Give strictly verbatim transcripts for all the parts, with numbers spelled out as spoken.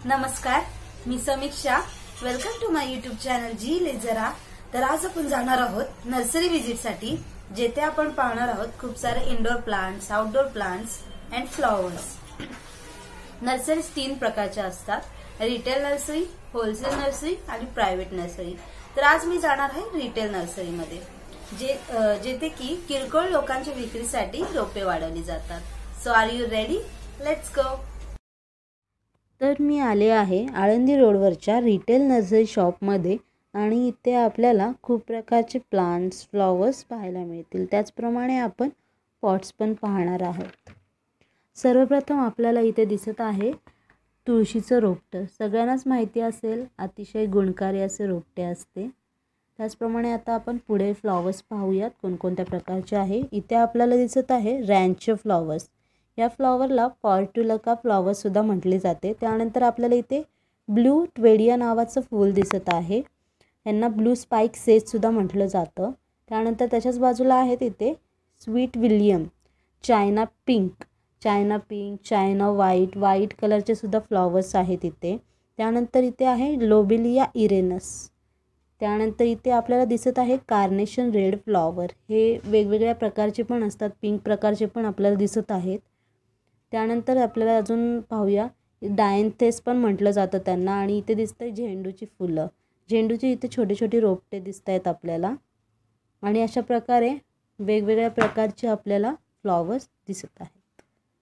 नमस्कार, मी Samiksha. Welcome to my YouTube channel जी लेजरा. तर आज आपण जाणार आहोत नर्सरी व्हिजिट साठी, जेथे आपण पाहणार आहोत खूप सारे indoor plants, outdoor plants and flowers. Nurseries तीन प्रकारच्या असतात: रिटेल नर्सरी, होलसेल नर्सरी आणि प्रायव्हेट नर्सरी. तर आज मी जाणार आहे रिटेल नर्सरीमध्ये, जे जेथे की किरकोळ लोकांच्या विक्रीसाठी रोपे वाढवली जातात. So are you ready? Let's go. तर मी आले आहे आळंदी रोडवरच्या रिटेल नर्सरी शॉपमध्ये आणि इथे आपल्याला खूप प्रकारचे प्लांट्स, फ्लॉवर्स पाहायला मिळतील. त्याचप्रमाणे आपण पॉट्स पण पाहणार आहोत. सर्वप्रथम आपल्याला इथे दिसत आहे तुळशीचं रोपटं. सगळ्यांनाच माहिती असेल, अतिशय गुणकारी असे रोपटे असते. त्याचप्रमाणे आता आपण पुढे फ्लॉवर्स पाहूयात कोणकोणत्या प्रकारचे आहे. इथे आपल्याला दिसत आहे रॅन्चो फ्लॉवर्स. या फ्लॉवरला पॉर्ट्युलका फ्लॉवर सुद्धा म्हटले जाते. त्यानंतर आपल्याला इथे ब्लू ट्वेडिया नावाचं फूल दिसत आहे. यांना ब्लू स्पाइक सेज सुद्धा म्हटलं जातं. त्यानंतर त्याच्याच बाजूला आहेत इथे sweet William, China pink, China pink, China white, white कलरचे सुद्धा फ्लॉवर्स आहेत इथे. त्यानंतर इथे आहे लोबेलिया इरेनस. त्यानंतर इथे आपल्याला दिसत आहे कार्नेशन रेड फ्लॉवर. हे वेगवेगळ्या प्रकारचे पण असतात, पिंक प्रकारचे पण आपल्याला दिसत आहेत. त्यानंतर आपल्याला अजून पाहूया डायन्थेस पण म्हटलं जातं त्यांना. आणि इथे दिसतंय झेंडूची फुलं. झेंडूची इथे छोटे छोटे रोपटे दिसत आहेत आपल्याला. आणि अशा प्रकारे वेगवेगळ्या प्रकारचे आपल्याला फ्लॉवर्स दिसत आहेत.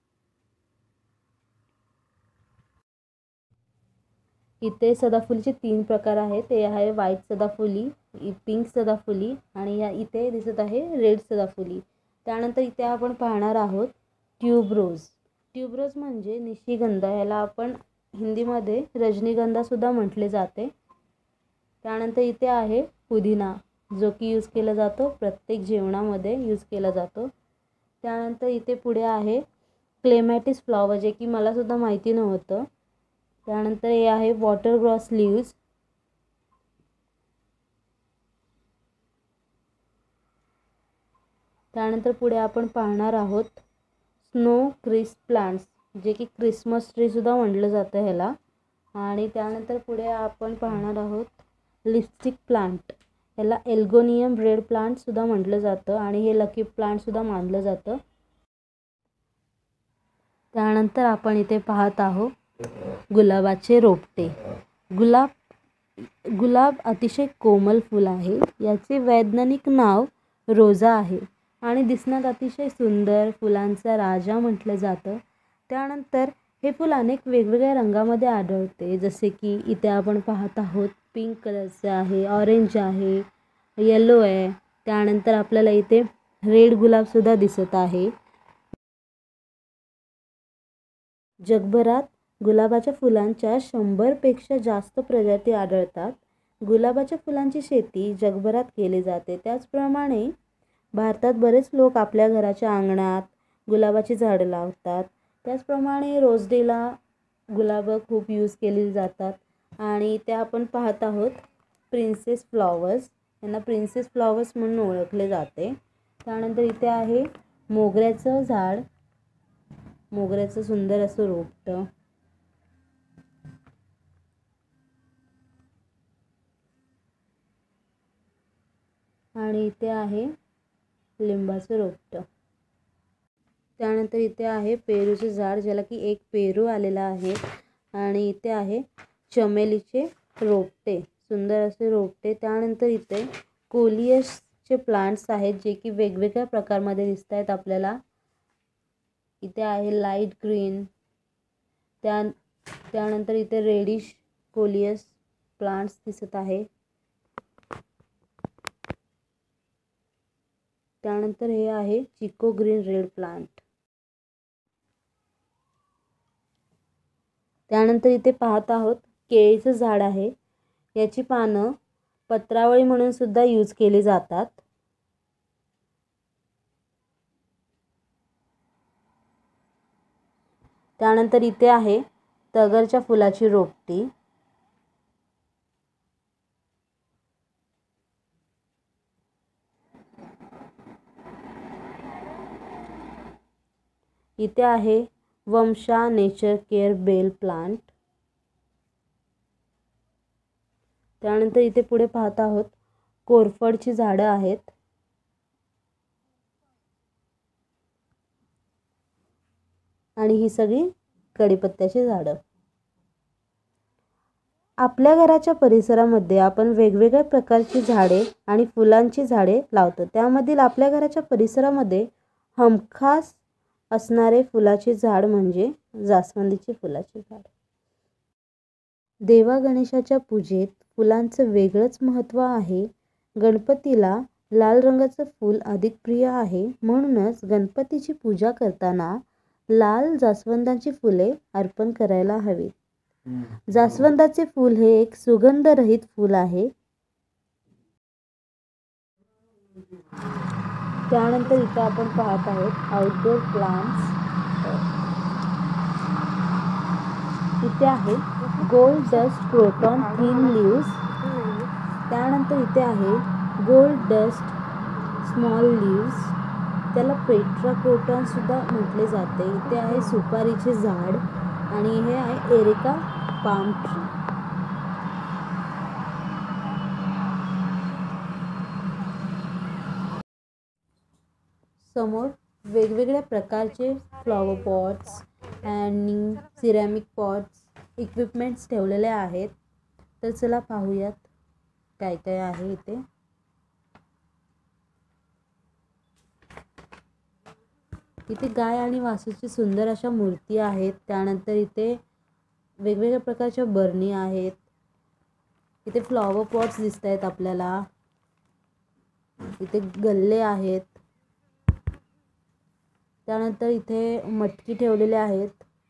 इथे सदाफुलीचे तीन प्रकार आहेत. ते आहे व्हाईट सदाफुली, पिंक सदाफुली आणि या इथे दिसत आहे रेड सदाफुली. त्यानंतर इथे आपण पाहणार आहोत ट्यूबरोज. ट्यूबरोज म्हणजे निशिगंध, याला आपण हिंदीमध्ये रजनीगंधा सुद्धा म्हटले जाते. त्यानंतर इथे आहे पुदिना, जो की यूज केला जातो, प्रत्येक जेवणामध्ये यूज केला जातो. त्यानंतर इथे पुढे आहे क्लेमॅटिस फ्लॉवर, जे की मला सुद्धा माहिती नव्हतं. त्यानंतर हे आहे वॉटर ग्रॉस लीव्ज. त्यानंतर पुढे आपण पाहणार आहोत स्नो क्रिस प्लांट्स, जे की क्रिसमस ट्री सुद्धा म्हटलं जातं ह्याला. आणि त्यानंतर पुढे आपण पाहणार आहोत लिपस्टिक प्लांट. याला एल्गोनियम रेड प्लांट सुद्धा म्हटलं जातं आणि हे लकी प्लांट सुद्धा मानलं जातं. त्यानंतर आपण इथे पाहत आहोत गुलाबाचे रोपटे. गुलाब गुलाब अतिशय कोमल फूल आहे. याचे वैज्ञानिक नाव रोजा आहे आणि दिसण्यात अतिशय सुंदर, फुलांचा राजा म्हटलं जातं. त्यानंतर हे फूल अनेक वेगवेगळ्या रंगामध्ये आढळते, जसे की इथे आपण पाहत आहोत पिंक कलरचे आहे, ऑरेंज आहे, येलो आहे. त्यानंतर आपल्याला इथे रेड गुलाबसुद्धा दिसत आहे. जगभरात गुलाबाच्या फुलांच्या शंभरपेक्षा जास्त प्रजाती आढळतात. गुलाबाच्या फुलांची शेती जगभरात केली जाते. त्याचप्रमाणे भारतात बरेच लोक आपल्या घराच्या अंगणात गुलाबाची झाडं लावतात. त्याचप्रमाणे रोज डेला गुलाबं खूप यूज केली जातात. आणि त्या आपण पाहत आहोत प्रिन्सेस फ्लॉवर्स. यांना प्रिन्सेस फ्लॉवर्स म्हणून ओळखले जाते. त्यानंतर इथे आहे मोगऱ्याचं झाड, मोगऱ्याचं सुंदर असं रोपटं. आणि इथे आहे लिंबाचं रोपटं. त्यानंतर इथे आहे पेरूचे झाड, ज्याला की एक पेरू आलेला आहे. आणि इथे आहे चमेलीचे रोपटे, सुंदर असे रोपटे. त्यानंतर इथे कोलियसचे प्लांट्स आहेत, जे की वेगवेगळ्या प्रकारमध्ये दिसत आहेत आपल्याला. इथे आहे लाईट ग्रीन. त्या त्यानंतर इथे रेडिश कोलियस प्लांट्स दिसत आहे. त्यानंतर हे आहे चिको ग्रीन रेड प्लांट. त्यानंतर इथे पाहत आहोत केळीचं झाड आहे. याची पानं पत्रावळी म्हणून सुद्धा यूज केली जातात. त्यानंतर इथे आहे तगरच्या फुलाची रोपटी. इथे आहे वंशा नेचर केअर बेल प्लांट. त्यानंतर इथे पुढे पाहत आहोत कोरफडची झाडं आहेत. आणि ही सगळी कढीपत्त्याची झाडं. आपल्या घराच्या परिसरामध्ये आपण वेगवेगळ्या प्रकारची झाडे आणि फुलांची झाडे लावतो. त्यामधील आपल्या घराच्या परिसरामध्ये हमखास असणारे फुलाचे झाड म्हणजे जास्वंदीचे फुलाचे झाड. देवा गणेशाच्या पूजेत फुलांचं वेगळंच महत्त्व आहे. गणपतीला लाल रंगाचं फूल अधिक प्रिय आहे, म्हणूनच गणपतीची पूजा करताना लाल जास्वंदाची फुले अर्पण करायला हवीत. जास्वंदाचे फूल हे एक सुगंधरहित फूल आहे. त्यानंतर इथे आपण पाहत आहोत आउटडोर प्लांट्स. इथे आहे gold dust croton thin leaves. त्यानंतर इथे आहे गोल्ड डस्ट स्मॉल लीव्स, त्याला पेट्रा क्रोटॉन सुद्धा म्हटले जाते. इथे आहे सुपारीचे झाड आणि हे आहे एरिका पाम ट्री. समोर वेगवेगळ्या प्रकारचे फ्लॉवर पॉट्स आणि सिरॅमिक पॉट्स इक्विपमेंट्स ठेवलेले आहेत. तर चला पाहूयात काय काय आहे इथे. इथे गाय आणि वासूची सुंदर अशा मूर्ती आहेत. त्यानंतर इथे वेगवेगळ्या प्रकारच्या बरणी आहेत. इथे फ्लॉवर पॉट्स दिसत आहेत आपल्याला. इथे गल्ले आहेत. त्यानंतर इथे मटकी ठेवलेले आहेत.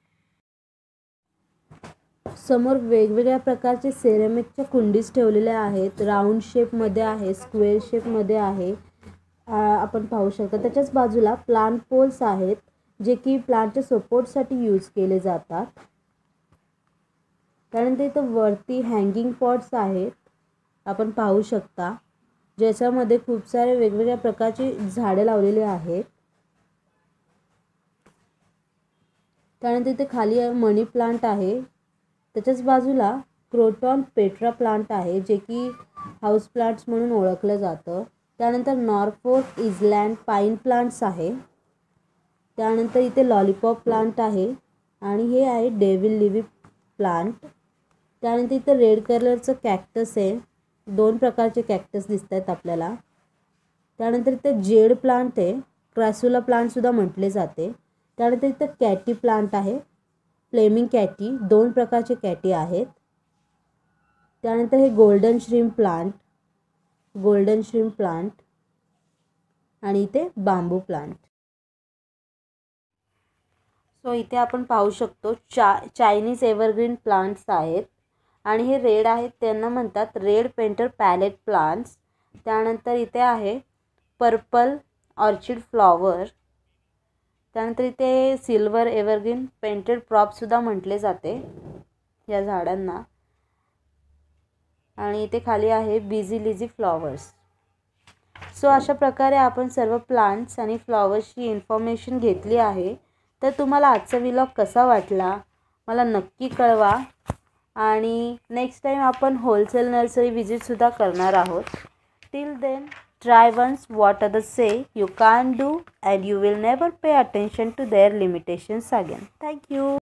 समोर वेगवेगळ्या प्रकारचे सेरेमिकच्या कुंडीज ठेवलेल्या आहेत. राऊंड शेपमध्ये आहे, स्क्वेअर शेपमध्ये आहे, आपण पाहू शकता. त्याच्याच बाजूला प्लांट पोल्स आहेत जे की प्लांटच्या सपोर्टसाठी यूज केले जातात. त्यानंतर इथं वरती हँगिंग पॉट्स आहेत, आपण पाहू शकता, ज्याच्यामध्ये खूप सारे वेगवेगळ्या प्रकारची झाडे लावलेली आहेत. त्यानंतर इथे खाली मनी प्लांट आहे. त्याच्याच बाजूला क्रोटॉन पेट्रा प्लांट आहे जे की हाऊस प्लांट्स म्हणून ओळखलं जातं. त्यानंतर नॉर्फोक इझलँड पाईन प्लांट्स आहे. त्यानंतर इथे लॉलीपॉप प्लांट आहे आणि हे आहे डेव्हिल लिव्ही प्लांट. त्यानंतर इथे रेड कलरचं कॅक्टस आहे. दोन प्रकारचे कॅक्टस दिसत आहेत आपल्याला. त्यानंतर इथे जेड प्लांट आहे, क्रॅसुला प्लांटसुद्धा म्हटले जाते. त्यानंतर इथे कॅटी प्लांट आहे, फ्लेमिंग कॅटी, दोन प्रकारचे कॅटी आहेत. त्यानंतर हे गोल्डन श्रीम प्लांट गोल्डन श्रीम प्लांट आणि इथे बांबू प्लांट. सो इथे आपण पाहू शकतो चा चायनीज एव्हरग्रीन प्लांट्स आहेत आणि हे रेड आहेत, त्यांना म्हणतात रेड पेंटर पॅलेट प्लांट्स. त्यानंतर इथे आहे पर्पल ऑर्चिड फ्लॉवर. त्यानंतर इथे सिल्वर एव्हरग्रीन पेंटेड प्रॉपसुद्धा म्हटले जाते या झाडांना. आणि इथे खाली आहे बिझी लिझी फ्लॉवर्स. सो अशा प्रकारे आपण सर्व प्लांट्स आणि फ्लॉवर्सची इन्फॉर्मेशन घेतली आहे. तर तुम्हाला आजचा व्लॉग कसा वाटला मला नक्की कळवा. आणि नेक्स्ट टाइम आपण होलसेल नर्सरी विजिटसुद्धा करणार आहोत. Till then try once what others say you can't do and you will never pay attention to their limitations again. Thank you.